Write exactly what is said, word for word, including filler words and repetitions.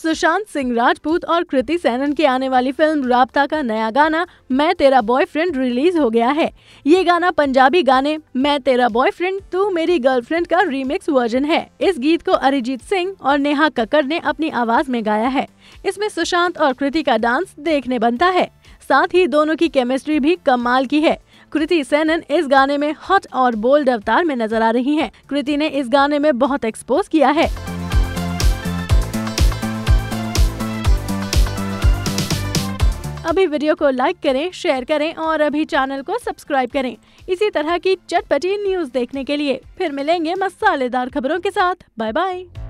सुशांत सिंह राजपूत और कृति सेनन की आने वाली फिल्म राब्ता का नया गाना मैं तेरा बॉयफ्रेंड रिलीज हो गया है। ये गाना पंजाबी गाने मैं तेरा बॉयफ्रेंड तू मेरी गर्लफ्रेंड का रीमिक्स वर्जन है। इस गीत को अरिजीत सिंह और नेहा कक्कड़ ने अपनी आवाज में गाया है। इसमें सुशांत और कृति का डांस देखने बनता है। साथ ही दोनों की केमिस्ट्री भी कमाल की है। कृति सेनन इस गाने में हॉट और बोल्ड अवतार में नजर आ रही हैं। कृति ने इस गाने में बहुत एक्सपोज किया है। अभी वीडियो को लाइक करें, शेयर करें और अभी चैनल को सब्सक्राइब करें। इसी तरह की चटपटी न्यूज़ देखने के लिए फिर मिलेंगे मसालेदार खबरों के साथ। Bye bye.